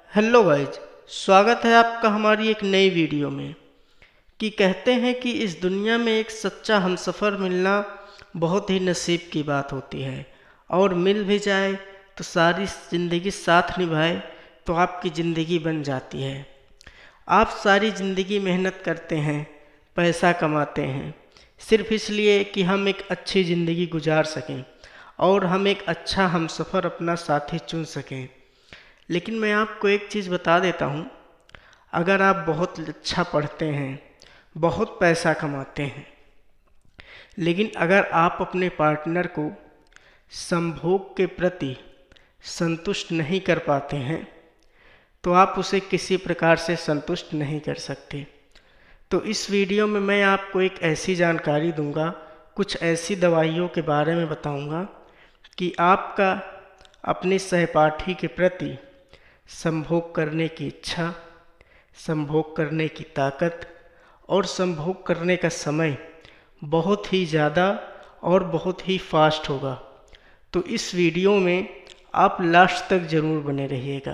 Hello guys, स्वागत है आपका हमारी एक नई वीडियो में। कि कहते हैं कि इस दुनिया में एक सच्चा हमसफ़र मिलना बहुत ही नसीब की बात होती है, और मिल भी जाए तो सारी ज़िंदगी साथ निभाए तो आपकी ज़िंदगी बन जाती है। आप सारी ज़िंदगी मेहनत करते हैं, पैसा कमाते हैं, सिर्फ इसलिए कि हम एक अच्छी ज़िंदगी गुजार सकें और हम एक अच्छा हमसफ़र अपना साथी चुन सकें। लेकिन मैं आपको एक चीज़ बता देता हूँ, अगर आप बहुत अच्छा पढ़ते हैं, बहुत पैसा कमाते हैं, लेकिन अगर आप अपने पार्टनर को संभोग के प्रति संतुष्ट नहीं कर पाते हैं तो आप उसे किसी प्रकार से संतुष्ट नहीं कर सकते। तो इस वीडियो में मैं आपको एक ऐसी जानकारी दूंगा, कुछ ऐसी दवाइयों के बारे में बताऊंगा कि आपका अपने सहपाठी के प्रति संभोग करने की इच्छा, संभोग करने की ताकत और संभोग करने का समय बहुत ही ज़्यादा और बहुत ही फास्ट होगा। तो इस वीडियो में आप लास्ट तक ज़रूर बने रहिएगा।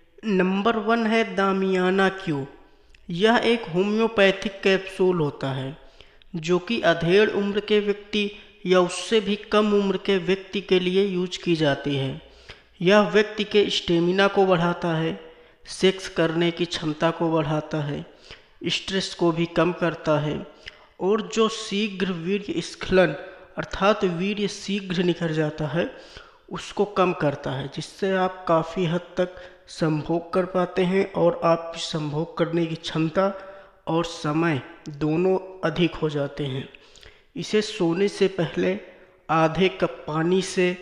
नंबर 1 है दामियाना क्यू। यह एक होम्योपैथिक कैप्सूल होता है जो कि अधेड़ उम्र के व्यक्ति या उससे भी कम उम्र के व्यक्ति के लिए यूज की जाती है। यह व्यक्ति के स्टेमिना को बढ़ाता है, सेक्स करने की क्षमता को बढ़ाता है, स्ट्रेस को भी कम करता है और जो शीघ्र वीर्य स्खलन अर्थात वीर्य शीघ्र निकल जाता है उसको कम करता है, जिससे आप काफ़ी हद तक संभोग कर पाते हैं और आपकी संभोग करने की क्षमता और समय दोनों अधिक हो जाते हैं। इसे सोने से पहले आधे कप पानी से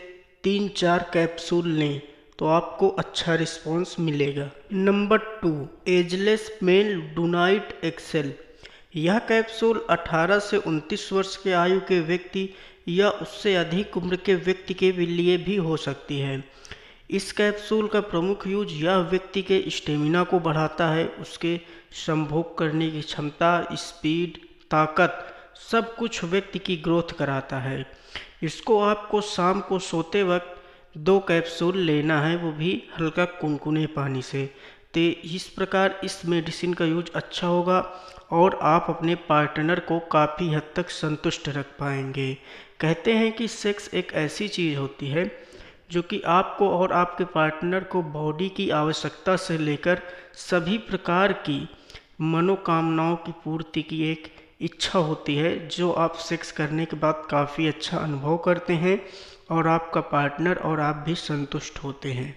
3-4 कैप्सूल लें तो आपको अच्छा रिस्पॉन्स मिलेगा। Number 2, Ageless Male Tonight Xcel. यह कैप्सूल 18 से 29 वर्ष के आयु के व्यक्ति या उससे अधिक उम्र के व्यक्ति के लिए भी हो सकती है। इस कैप्सूल का प्रमुख यूज यह व्यक्ति के स्टेमिना को बढ़ाता है, उसके संभोग करने की क्षमता, स्पीड, ताकत सब कुछ व्यक्ति की ग्रोथ कराता है। इसको आपको शाम को सोते वक्त 2 कैप्सूल लेना है, वो भी हल्का कुनकुने पानी से। तो इस प्रकार इस मेडिसिन का यूज अच्छा होगा और आप अपने पार्टनर को काफ़ी हद तक संतुष्ट रख पाएंगे। कहते हैं कि सेक्स एक ऐसी चीज़ होती है जो कि आपको और आपके पार्टनर को बॉडी की आवश्यकता से लेकर सभी प्रकार की मनोकामनाओं की पूर्ति की एक इच्छा होती है, जो आप सेक्स करने के बाद काफ़ी अच्छा अनुभव करते हैं और आपका पार्टनर और आप भी संतुष्ट होते हैं।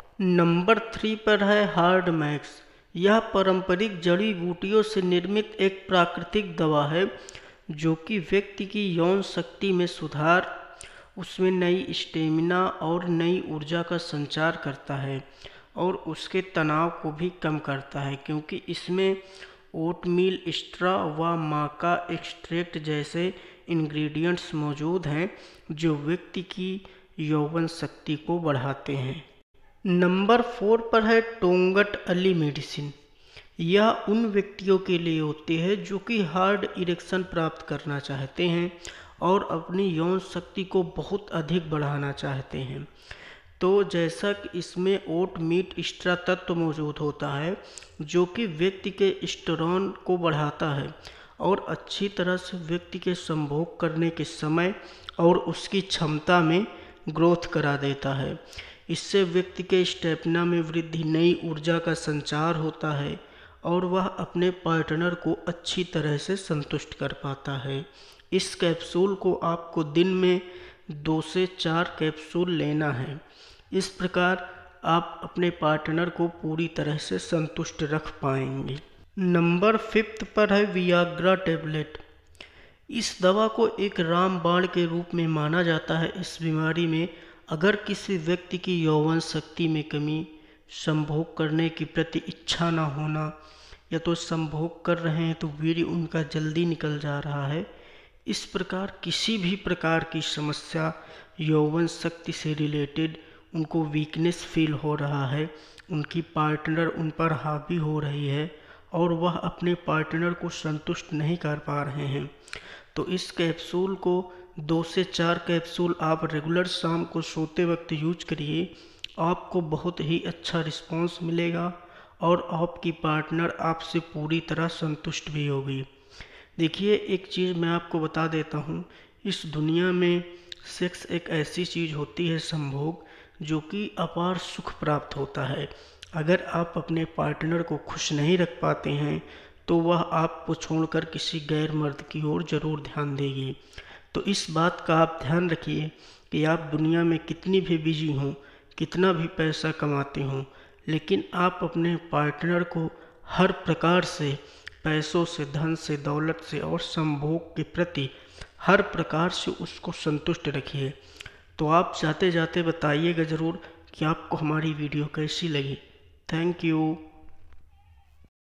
नंबर 3 पर है हार्ड मैक्स। यह पारंपरिक जड़ी बूटियों से निर्मित एक प्राकृतिक दवा है जो कि व्यक्ति की यौन शक्ति में सुधार, उसमें नई स्टेमिना और नई ऊर्जा का संचार करता है और उसके तनाव को भी कम करता है, क्योंकि इसमें ओटमील स्ट्रा व माका एक्सट्रैक्ट जैसे इंग्रेडिएंट्स मौजूद हैं जो व्यक्ति की यौवन शक्ति को बढ़ाते हैं। नंबर 4 पर है टोंगट अली मेडिसिन। यह उन व्यक्तियों के लिए होती है जो कि हार्ड इरेक्शन प्राप्त करना चाहते हैं और अपनी यौन शक्ति को बहुत अधिक बढ़ाना चाहते हैं। तो जैसा कि इसमें ओट मीट एक्स्ट्रा तत्व मौजूद होता है जो कि व्यक्ति के एस्टेरोन को बढ़ाता है और अच्छी तरह से व्यक्ति के संभोग करने के समय और उसकी क्षमता में ग्रोथ करा देता है। इससे व्यक्ति के स्टेमिना में वृद्धि, नई ऊर्जा का संचार होता है और वह अपने पार्टनर को अच्छी तरह से संतुष्ट कर पाता है। इस कैप्सूल को आपको दिन में 2 से 4 कैप्सूल लेना है। इस प्रकार आप अपने पार्टनर को पूरी तरह से संतुष्ट रख पाएंगे। नंबर 5 पर है वियाग्रा टेबलेट। इस दवा को एक रामबाण के रूप में माना जाता है। इस बीमारी में अगर किसी व्यक्ति की यौवन शक्ति में कमी, संभोग करने की प्रति इच्छा न होना, या तो संभोग कर रहे हैं तो वीर्य उनका जल्दी निकल जा रहा है, इस प्रकार किसी भी प्रकार की समस्या, यौवन शक्ति से रिलेटेड उनको वीकनेस फील हो रहा है, उनकी पार्टनर उन पर हावी हो रही है और वह अपने पार्टनर को संतुष्ट नहीं कर पा रहे हैं, तो इस कैप्सूल को 2 से 4 कैप्सूल आप रेगुलर शाम को सोते वक्त यूज करिए आपको बहुत ही अच्छा रिस्पॉन्स मिलेगा और आपकी पार्टनर आपसे पूरी तरह संतुष्ट भी होगी। देखिए, एक चीज़ मैं आपको बता देता हूँ, इस दुनिया में सेक्स एक ऐसी चीज़ होती है, संभोग, जो कि अपार सुख प्राप्त होता है। अगर आप अपने पार्टनर को खुश नहीं रख पाते हैं तो वह आपको छोड़कर किसी गैर मर्द की ओर ज़रूर ध्यान देगी। तो इस बात का आप ध्यान रखिए कि आप दुनिया में कितनी भी बिजी हों, कितना भी पैसा कमाते हों, लेकिन आप अपने पार्टनर को हर प्रकार से, पैसों से, धन से, दौलत से और संभोग के प्रति हर प्रकार से उसको संतुष्ट रखिए। तो आप जाते जाते बताइएगा ज़रूर कि आपको हमारी वीडियो कैसी लगी। Thank you.